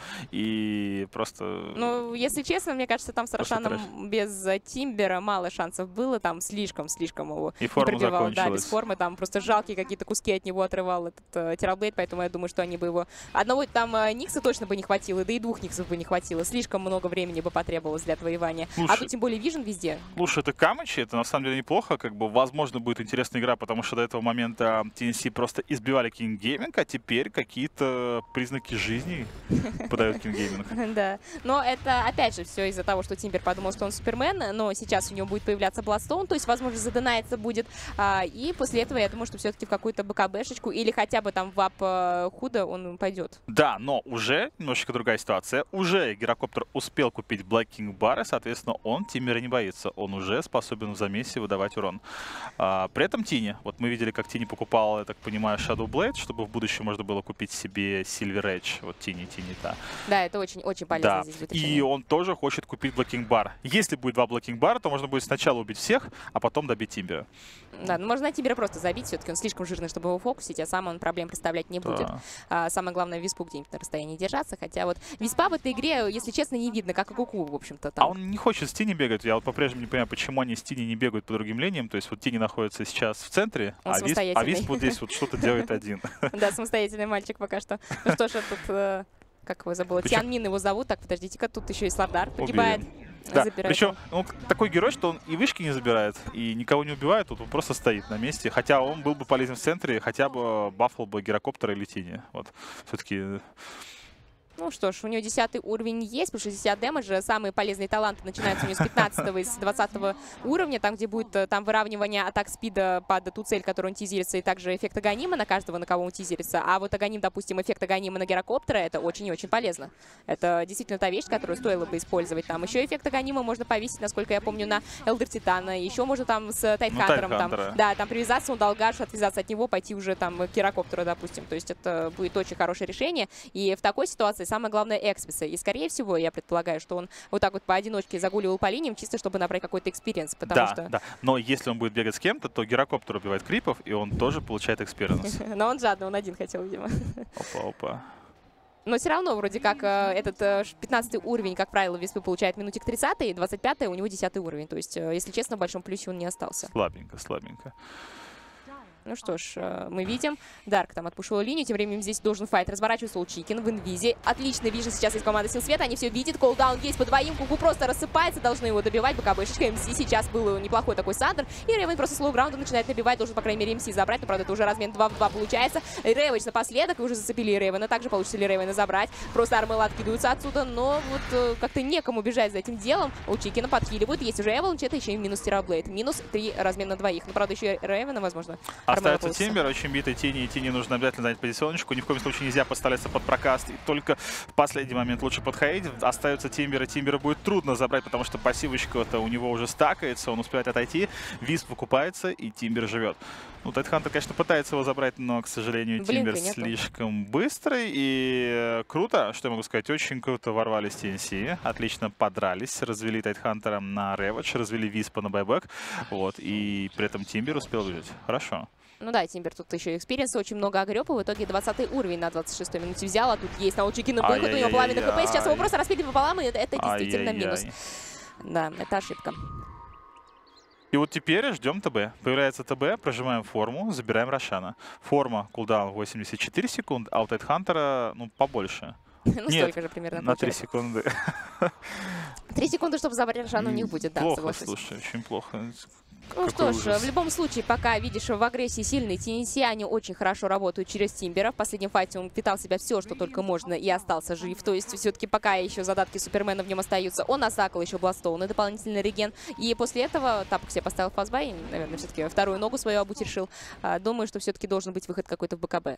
И просто...
Ну, если честно, мне кажется, там с Рошаном без Тимбера мало шансов было. Там слишком-слишком его
и форма закончилась.
Да, без формы. Там просто жалкие какие-то куски от него отрывал этот э, Террорблейд. Поэтому я думаю, что они бы его... Одного там э, Никса точно бы не хватило, да и двух Никсов бы не хватило. Слишком много времени бы потребовалось для отвоевания.
Слушай,
а тут тем более Вижен везде.
Слушай, это Камычи, это на самом деле неплохо. Как бы, возможно, будет интересная игра, потому что до этого момента ти эн си просто избивали King Gaming, а теперь какие-то признаки жизни подают King Gaming.
Да. Но это, опять же, все из-за того, что Тимбер подумал, что он супермен, но сейчас у него будет появляться Бладстоун, то есть, возможно, задонается будет. А, и после этого я думаю, что все-таки в какую-то БКБшечку или хотя бы там в ап э, худо он пойдет.
Да, но уже немножечко другая ситуация. Уже Гирокоптер успел купить Black King Bar, и, соответственно, он Тимбера не боится. Он уже способен в замесе выдавать урон. А, при этом Тини. Вот мы видели, как Тини покупал, я так понимаю, Shadow Blade, чтобы в будущем можно было купить себе Silver Edge. Вот Тини, Тини, да.
Да, это очень-очень полезно
Да.
здесь будет.
И он тоже хочет купить Blocking Bar. Если будет два Blocking Bar, то можно будет сначала убить всех, а потом добить Тимбера.
Да, ну можно Тимбера просто забить, все-таки он слишком жирный, чтобы его фокусить, а сам он проблем представлять не
Да.
будет. А, самое главное, Виспу где-нибудь на расстоянии держаться, хотя вот Виспа в этой игре, если честно, не видно, как и Куку, в общем-то. Там.
А он не хочет с Тини бегать. Я вот по-прежнему не понимаю, почему они с Тини не бегают по другим линиям. То есть вот Тини находится сейчас в центре,
Он
а Висп, а Висп вот здесь вот что-то делает один.
Да, самостоятельный мальчик пока что. Ну что ж, тут, э, как его забыла,
Причем-
Тянмин его зовут. Так, подождите-ка, тут еще и Слардар погибает.
Да,
Забирает
причем
его.
он такой герой, что он и вышки не забирает, и никого не убивает, тут он просто стоит на месте. Хотя он был бы полезен в центре, хотя бы баффал бы Гирокоптера или Тини. Вот, все-таки...
Ну что ж, у нее десятый уровень есть, плюс шестьдесят дэмэджа. Самые полезные таланты начинаются у нее с пятнадцатого и с двадцатого уровня, там, где будет э, там выравнивание атак спида под ту цель, которую он тизерится, и также эффект аганима на каждого, на кого он тизерится. А вот аганим, допустим, эффект аганима на Гирокоптера, это очень и очень полезно. Это действительно та вещь, которую стоило бы использовать. Там еще эффект аганима можно повесить, насколько я помню, на Элдер Титана. Еще можно там с Тайтхантером,
Ну,
там,
Тайтхантера.
да, там привязаться, он долгаш, отвязаться от него, пойти уже там к Гирокоптеру, допустим. То есть это будет очень хорошее решение. И в такой ситуации самое главное эксписы. И, скорее всего, я предполагаю, что он вот так вот поодиночке загуливал по линиям, чисто чтобы набрать какой-то экспириенс, потому
Да,
что...
да. Но если он будет бегать с кем-то, то Гирокоптер убивает крипов, и он тоже получает экспириенс.
Но он жадный, он один хотел, видимо.
Опа, опа.
Но все равно, вроде как, э, этот э, пятнадцатый уровень, как правило, Виспы получает минутик тридцатый, двадцать пятый у него десятый уровень. То есть, э, если честно, в большом плюсе он не остался.
Слабенько, слабенько.
Ну что ж, э, мы видим. Дарк там отпушил линию. Тем временем здесь должен файт разворачиваться. Лучикин в инвизе. Отлично вижу сейчас из команды Сил Света. Они все видят. Колдаун есть по двоим. Куку просто рассыпается. Должны его добивать. БКБшечка МС. Сейчас был неплохой такой Сандер. И Рейвен просто с лоу-граунда начинает набивать. Должен, по крайней мере, МС забрать. Но, правда, это уже размен два в два получается. Рейвен напоследок. И уже зацепили Рейвена. Также получится ли Рейвена забрать. Просто Армел откидываются отсюда. Но вот э, как-то некому бежать за этим делом. Лучикина подхиливают. Есть уже Эволанч. Это еще и минус Террорблейд. Минус три размен на двоих. Но, правда, еще и Рейвена, возможно.
Остается Тимбер, очень битый Тини, и Тини нужно обязательно занять позиционочку. Ни в коем случае нельзя подставляться под прокаст. И только в последний момент лучше подходить. Остается Тимбер, и Тимбера будет трудно забрать, потому что пассивочка-то у него уже стакается, он успевает отойти. Висп выкупается, и Тимбер живет. Ну, Тайтхантер, конечно, пытается его забрать, но, к сожалению,
Блинка
Тимбер
нету.
слишком быстрый. И круто, что я могу сказать, очень круто ворвались ти эн си, отлично подрались, развели Тайтхантера на реведж, развели Виспа на байбек, вот, и при этом Тимбер успел выжить. Хорошо.
Ну да, Тимбер тут еще экспириенса, очень много огреб, и в итоге двадцатый уровень на двадцать шестой минуте взял, а тут есть научники на выход, у него половина хп, сейчас его просто распили пополам, и это, это действительно минус. Да, это ошибка.
И вот теперь ждем ТБ. Появляется ТБ, прожимаем форму, забираем Рошана. Форма, кулдаун восемьдесят четыре секунды, а у Тайтхантера, ну, побольше.
Ну,
Нет,
столько же примерно
на три
получается.
секунды.
Три секунды, чтобы забрать Рошана, у них будет, да,
Плохо,
соглашусь.
слушай, очень плохо.
Ну
Какой
что ж,
ужас.
в любом случае, пока видишь в агрессии сильный ти эн си, они очень хорошо работают через Тимбера. В последнем файте он впитал в себя все, что только можно, и остался жив. То есть все-таки пока еще задатки Супермена в нем остаются, он осакал еще Бластоун и дополнительный реген. И после этого Тапок себе поставил фастбай, наверное, все-таки вторую ногу свою обуть решил. А, думаю, что все-таки должен быть выход какой-то в БКБ.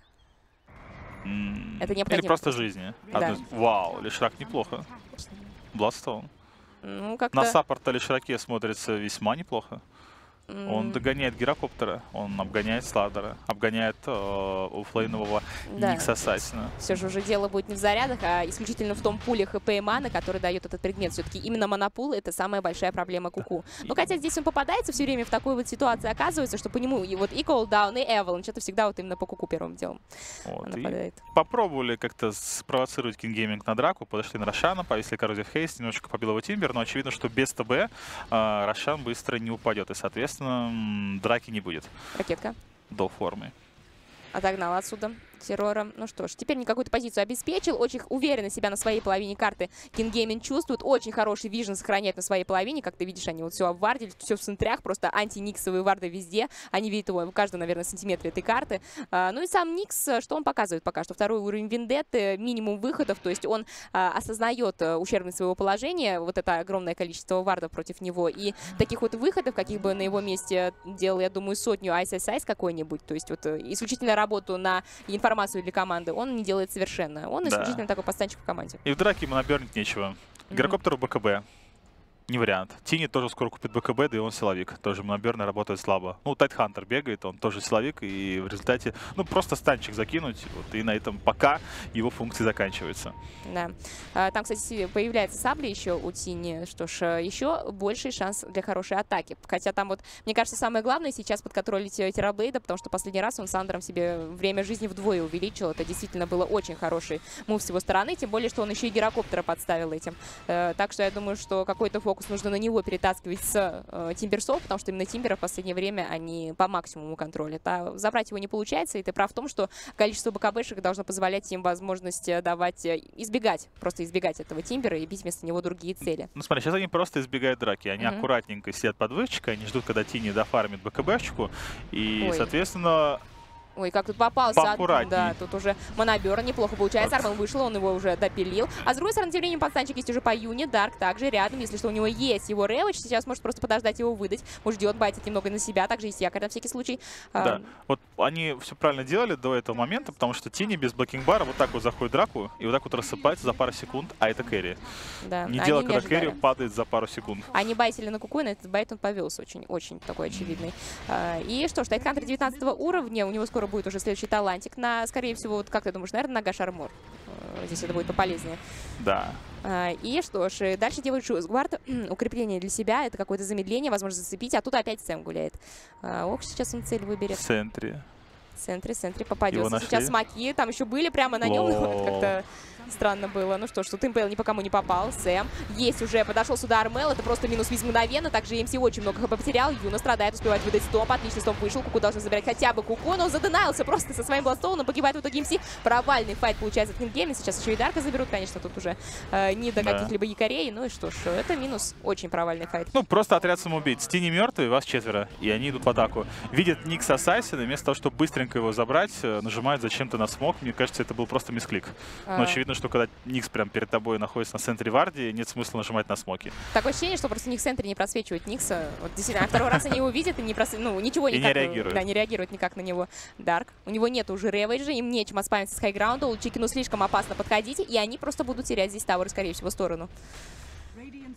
Mm.
Это необходимо.
Или просто жизни.
Да.
Одно... Вау, Лишрак неплохо. Бластоун.
Ну, как-то...
На саппорта Лишраке смотрится весьма неплохо.
Mm.
Он догоняет Гирокоптера, он обгоняет Сладера, обгоняет э, оффлейнового
Да.
Никса Ассасина.
Все же уже дело будет не в зарядах, а исключительно в том пуле хп и маны, который дает этот предмет. Все-таки именно монопул — это самая большая проблема Куку. Ну, хотя здесь он попадается все время в такой вот ситуации, оказывается, что по нему и вот и Колдаун, и Эваланч — это всегда вот именно по Куку первым делом
Вот.
нападает.
И попробовали как-то спровоцировать Кингейминг на драку, подошли на Рошана, повесили коррозию в хейст, немножко побил его Тимбер, но очевидно, что без ТБ э, Рошан быстро не упадет, и, соответственно, м, драки не будет
Ракетка.
до формы.
Отогнал отсюда террора. Ну что ж, теперь мне какую-то позицию обеспечил. Очень уверенно себя на своей половине карты Кингейминг чувствует. Очень хороший вижен сохраняет на своей половине. Как ты видишь, они вот все обвардили, все в центрях, просто анти-никсовые варды везде. Они видят его в каждом, наверное, сантиметре этой карты. А, ну и сам Никс, что он показывает пока что? Второй уровень Вендетты, минимум выходов, то есть он а, осознает а, ущербность своего положения, вот это огромное количество вардов против него. И таких вот выходов, каких бы на его месте делал, я думаю, сотню Ice Ice Ice какой-нибудь, то есть вот исключительно работу на информацию для команды, он не делает совершенно. Он
Да.
исключительно такой постанчик в команде.
И в драке ему набернуть нечего.
Мгм.
Гирокоптеру БКБ. Не вариант. Тини тоже скоро купит БКБ, да и он силовик. Тоже моноберный, работает слабо. Ну, Тайтхантер бегает, он тоже силовик, и в результате, ну, просто станчик закинуть, вот, и на этом пока его функции заканчиваются.
Да. А, там, кстати, появляется сабли еще у Тини. Что ж, еще больший шанс для хорошей атаки. Хотя там вот, мне кажется, самое главное сейчас подконтролить Терраблейда, потому что последний раз он с Андером себе время жизни вдвое увеличил. Это действительно было очень хороший мув с его стороны, тем более, что он еще и гирокоптера подставил этим. Э, так что я думаю, что какой-то фокус нужно на него перетаскивать с э, Тимберсов, потому что именно Тимбера в последнее время они по максимуму контролят. А забрать его не получается, и ты прав в том, что количество БКБшек должно позволять им возможность давать, э, избегать, просто избегать этого Тимбера и бить вместо него другие цели.
Ну, смотри, сейчас они просто избегают драки. Они
Мгм.
аккуратненько сидят под вышечкой, они ждут, когда Тини дофармит БКБшечку, и,
Ой.
соответственно,
Ой, как тут попался.
Поаккуратней.
Да, тут уже монобер неплохо получается. Арман вышел, он его уже допилил. А с другой стороны, тем временем подстанчик есть уже по Юне. Дарк также рядом. Если что, у него есть его реведж. Сейчас может просто подождать его выдать. Может, ждет, байтит немного на себя. Также есть якорь на всякий случай.
да.
А,
Вот они все правильно делали до этого момента, потому что Тини без блокинг-бара вот так вот заходит в драку и вот так вот рассыпается за пару секунд, а это кэрри.
да.
Не
Они
дело,
не
когда
ожидали.
кэрри падает за пару секунд.
Они байтили на Куку, и на этот байт он повелся. Очень, очень такой очевидный. А, и что ж, Тайтхантер девятнадцатого уровня. У него скоро будет уже следующий талантик на, скорее всего, вот как ты думаешь, наверное, на Гаш Армор. А, здесь это будет пополезнее.
Да.
А, И что ж, и дальше делают Шузгвард. Укрепление для себя, это какое-то замедление, возможно, зацепить. А тут опять Сэм гуляет. А, ох, сейчас он цель
В
выберет.
центре.
В центре, в центре
Его
попадется.
нашли?
Сейчас смоки, там еще были прямо на нем.
Лол.
Это как-то странно было. Ну что ж, тут Импейл ни по кому не попал. Сэм есть уже, подошел сюда Армел. Это просто минус виз мгновенно. Также эм си очень много хп потерял. Юна страдает, успевает выдать стомп. Отлично, стомп вышел. Куку должен забирать хотя бы Куку, но заденаился просто со своим бластоуном. Погибает в итоге эм си. Провальный файт получается от Кингейма. Сейчас еще и Дарка заберут, конечно, тут уже э, не до
Да.
каких-либо якорей. Ну и что ж, это минус. Очень провальный файт.
Ну, просто отряд самоубийц. Тини мертвый, вас четверо, и они идут в атаку. Видят Никс Ассасина, вместо того, чтобы быстренько его забрать, э, нажимают зачем-то на смог. Мне кажется, это был просто мисклик. Но
А.
очевидно, что когда Никс прям перед тобой находится на центре варди, нет смысла нажимать на смоки.
Такое ощущение, что просто у них в центре не просвечивает Никса. Вот действительно, а второй раз они его видят и не прос... ну, ничего
И не
никак,
реагируют.
Да, не реагируют никак на него. Дарк. У него нет уже ревейджа, им нечем отспамиться с хайграунда. Лучикину слишком опасно подходить, и они просто будут терять здесь тавер, скорее всего, в сторону.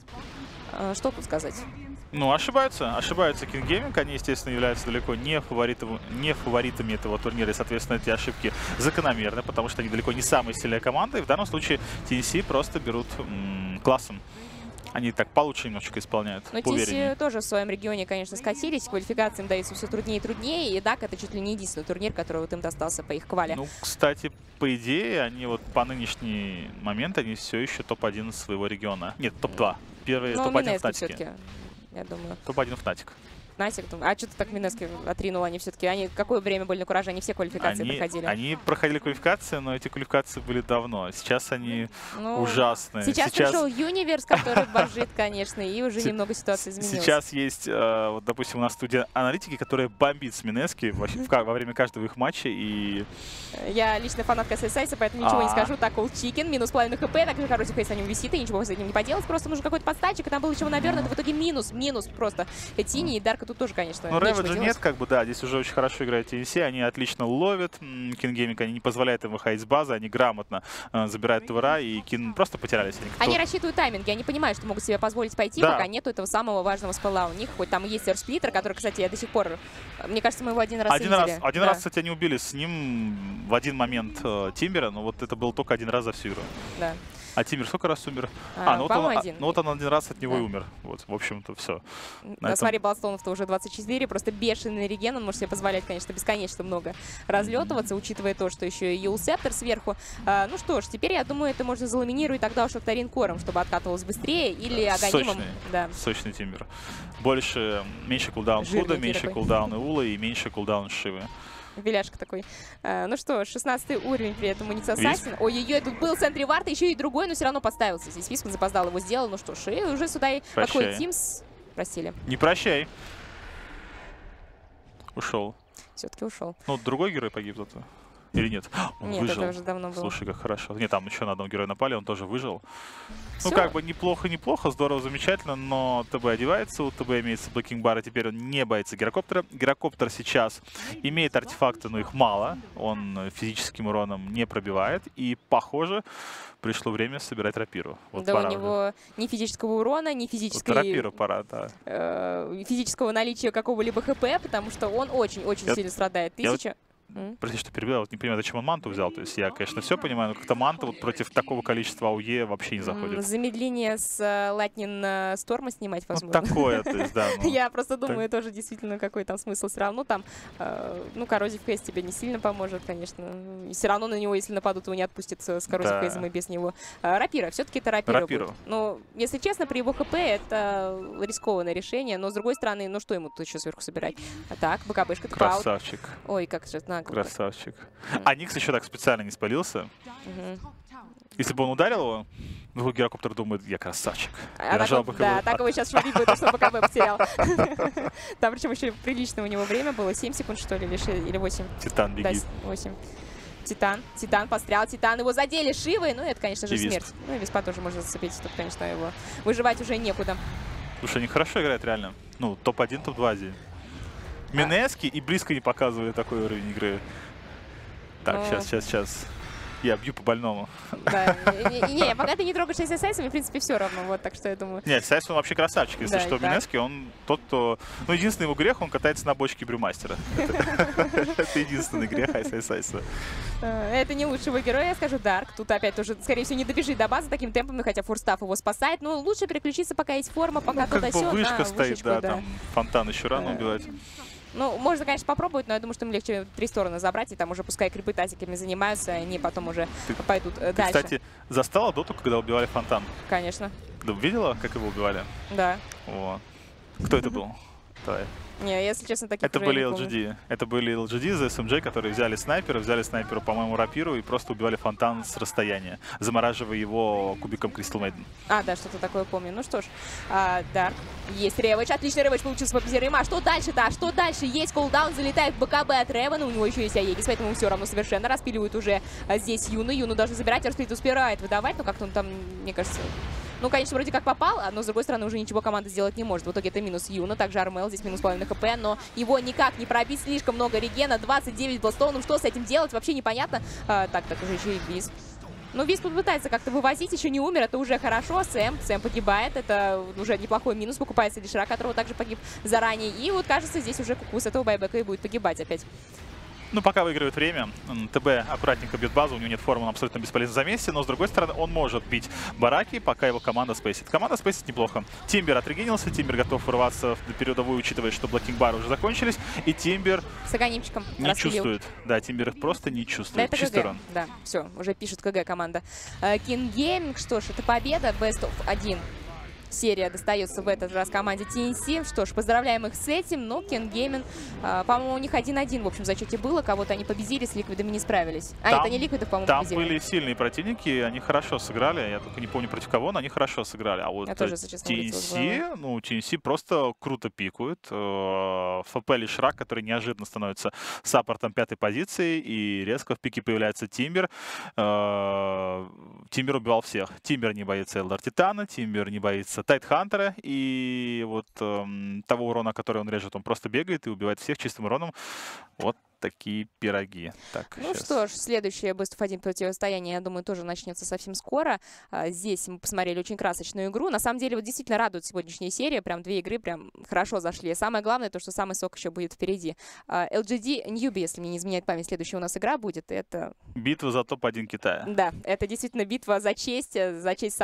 Что тут сказать?
Ну, ошибаются. Ошибаются King Gaming. Они, естественно, являются далеко не, фаворитом, не фаворитами этого турнира. И, соответственно, эти ошибки закономерны, потому что они далеко не самая сильная команда. И в данном случае ти эн си просто берут м, классом. Они так получше немножечко исполняют.
Но ти эн си тоже в своем регионе, конечно, скатились. Квалификации им дается все труднее и труднее. И так это чуть ли не единственный турнир, который вот им достался по их квале.
Ну, кстати, по идее, они вот по нынешний момент, они все еще топ один своего региона. Нет, топ два. Первый топ один Фнатики.
Я думаю.
топ один Фнатик.
Фнатик, а что ты так Минески отринул? Они все-таки, они какое время были на Кураже? Они все квалификации
они,
проходили.
Они проходили квалификации, но эти квалификации были давно. Сейчас они ну, ужасные.
Сейчас, сейчас пришел Юниверс, который боржит, конечно, и уже
С
немного ситуация изменилась.
Сейчас есть, э, вот, допустим, у нас студия аналитики, которая бомбит с Минески во, во время каждого их матча. И...
Я лично фанатка эс эс эс, поэтому ничего
а -а -а.
не скажу. Так, Cold Chicken, минус половину хп, также хороший фейс на нем висит, и ничего с этим не поделать. Просто нужен какой-то подстачик, и там был еще наверное, в итоге минус, минус просто. Тини и Дарка тут тоже, конечно,
ну, Рэвиджа нет, как бы, да, здесь уже очень хорошо играет ти эн си, они отлично ловят King Gaming, они не позволяют им выходить с базы, они грамотно э, забирают ТВРа, и Кин просто потерялись. Они,
они рассчитывают тайминги, они понимают, что могут себе позволить пойти, да. пока нету этого самого важного спала у них. Хоть там есть Эрсплиттер, который, кстати, я до сих пор, мне кажется, мы его один раз
Один
видели.
раз, один
да.
раз, кстати, они убили с ним в один момент э, Тимбера, но вот это был только один раз за всю игру.
Да.
А Тимбер сколько раз умер?
А,
а, ну, вот он, один. ну вот он один раз от него да. и умер. Вот, в общем-то, все.
Да, этом... смотри, Бладстоунов-то уже двадцать четыре, просто бешеный реген, он может себе позволять, конечно, бесконечно много разлетываться, mm-hmm. учитывая то, что еще и Юлсептор сверху. А, ну что ж, теперь, я думаю, это можно заламинировать тогда уж Авторин Кором, чтобы откатывалось быстрее, или Аганимом.
Сочный,
да.
сочный Тимбер. Больше, меньше кулдаун Худа, меньше кулдаун Ула и меньше кулдаун Шивы.
Беляшка такой. А, ну что, шестнадцатый уровень при этом у Никс Ассасин. Ой-ой-ой, тут был в центре варта, еще и другой, но все равно подставился. Здесь Вискон запоздал, его сделал. Ну что ж, и уже сюда и подходит Тимс. Просили.
Не прощай. Ушел.
Все-таки ушел.
Ну, другой герой погиб зато. Или нет? Он
нет,
выжил.
это уже давно было.
Слушай, как хорошо. Нет, там еще на одного героя напали, он тоже выжил.
Всё.
Ну, как бы неплохо-неплохо, здорово, замечательно, но ТБ одевается, у ТБ имеется Блэкинг Бар, и теперь он не боится Гирокоптера. Гирокоптер сейчас имеет артефакты, но их мало, он физическим уроном не пробивает, и, похоже, пришло время собирать рапиру. Вот
да, у него уже. ни физического урона, ни физической...
Вот рапиру пора, да.
Э, физического наличия какого-либо ХП, потому что он очень-очень сильно страдает. Тысяча...
Я... Mm. Прости, что перебил, вот не понимаю, зачем он манту взял. То есть я, конечно, все понимаю, но как-то манта вот против такого количества АОЕ вообще не заходит.
Замедление с Lightning Storm снимать, возможно.
Ну, такое, то есть, да. Ну,
я просто думаю, так... тоже действительно какой там смысл. Все равно там, э, ну, коррозив кейс тебе не сильно поможет, конечно. И все равно на него, если нападут, его не отпустят с коррозив да. кейсом и без него. А, рапира, все-таки это рапира.
Рапиру.
Будет. Ну, если честно, при его ХП это рискованное решение, но с другой стороны, ну что ему тут еще сверху собирать? А так, БКБшка.
Красавчик.
Ой, как же, на,
красавчик. А Никс еще так специально не спалился.
Угу.
Если бы он ударил его, ну, Гирокоптер думает, я красавчик.
А так, он, да, так его сейчас швырить будет, что БКБ потерял. Там причем еще приличное у него время было, семь секунд, что ли, или восемь?
Титан беги.
восемь. Титан, Титан пострял, Титан, его задели Шивой, ну, это, конечно же, смерть. Ну, и Виспа тоже можно зацепить, тут, конечно, его выживать уже некуда.
Слушай, они хорошо играют, реально. Ну, топ один, топ два Азии. Минески и близко не показывали такой уровень игры. Так, ну... сейчас, сейчас, сейчас. Я бью по больному.
Да, не, пока ты не трогаешь эс эс эс, в принципе, все равно, вот, так что я думаю...
Нет, Сайс, он вообще красавчик, если
да,
что, Минески, он тот, кто... Ну, единственный его грех, он катается на бочке брюмастера. Это единственный грех Сайса.
Это не лучшего героя, я скажу, Дарк. Тут опять тоже, скорее всего, не добежит до базы таким темпом, хотя Фурстаф его спасает. Но лучше переключиться, пока есть форма, пока туда-сё.
Вышка стоит, да, там фонтан еще рано убивать.
Ну, можно, конечно, попробовать, но я думаю, что им легче три стороны забрать, и там уже пускай крипы тазиками занимаются, и они потом уже ты, пойдут
ты,
дальше.
Кстати, застала доту, когда убивали фонтан?
Конечно.
Да, видела, как его убивали?
Да.
О. Кто это был? Давай.
Не, если честно, таких
Это были эл джи ди. Это были эл джи ди за эс эм джей, которые взяли снайпера, взяли снайперу, по-моему, рапиру и просто убивали фонтан с расстояния, замораживая его кубиком Crystal Maiden.
А, да, что-то такое помню. Ну что ж, а, Дарк. Есть ревэч. Отличный ревэч получился по Пизерима. Что дальше-то? А что дальше? Есть колдаун, залетает в БКБ от Ревана. У него еще есть Аегис, поэтому все равно совершенно распиливают уже а, здесь Юну. Юну должны забирать. Арсплит успевает выдавать, но как-то он там, мне кажется... Ну, конечно, вроде как попал, но, с другой стороны, уже ничего команда сделать не может. В итоге это минус Юна, также Армел, здесь минус половина хп, но его никак не пробить, слишком много регена, двадцать девять Бластоуном. Что с этим делать, вообще непонятно. А, так, так, уже еще и Биз. Ну, Виз пытается как-то вывозить, еще не умер, это уже хорошо. Сэм, Сэм погибает, это уже неплохой минус. Покупается Лишера, которого также погиб заранее. И вот, кажется, здесь уже Куку с этого байбека и будет погибать опять.
Ну, пока выигрывает время, ТБ аккуратненько бьет базу, у него нет формы, он абсолютно бесполезен за месте, но с другой стороны он может бить бараки, пока его команда спейсит. Команда спейсит неплохо. Тимбер отрегенился, Тимбер готов вырваться в периодовую, учитывая, что блокинг-бары уже закончились, и Тимбер
с аганимчиком
не
распилил.
чувствует. Да, Тимбер их просто не чувствует.
Да, это
Чистый
КГ.
ран.
Да, все, уже пишет КГ команда. King Gaming, что ж, это победа, Best of один. Серия достается в этот раз команде ти эн си. Что ж, поздравляем их с этим. Но King Gaming, а, по-моему, у них один-один в общем в зачете было. Кого-то они победили, с Ликвидами не справились. А,
Там,
это не Ликвидов, по-моему,
Там
победили.
были сильные противники, они хорошо сыграли. Я только не помню против кого, но они хорошо сыграли. А вот ти эн си, ну, ти эн си просто круто пикают. ФП Лишера, который неожиданно становится саппортом пятой позиции. И резко в пике появляется Тимбер. Тимбер убивал всех. Тимбер не боится Элдор Титана, Тимбер не боится Тайтхантера. И вот эм, того урона, который он режет, он просто бегает и убивает всех чистым уроном. Вот такие пироги. Так,
ну
сейчас.
что ж, следующее Best of один противостояние, я думаю, тоже начнется совсем скоро. А, здесь мы посмотрели очень красочную игру. На самом деле, вот действительно радует сегодняшняя серия. Прям две игры прям хорошо зашли. Самое главное, то, что самый сок еще будет впереди. А, эл джи ди Newbie, если мне не изменяет память, следующая у нас игра будет. Это...
Битва за топ один Китая.
Да, это действительно битва за честь, за честь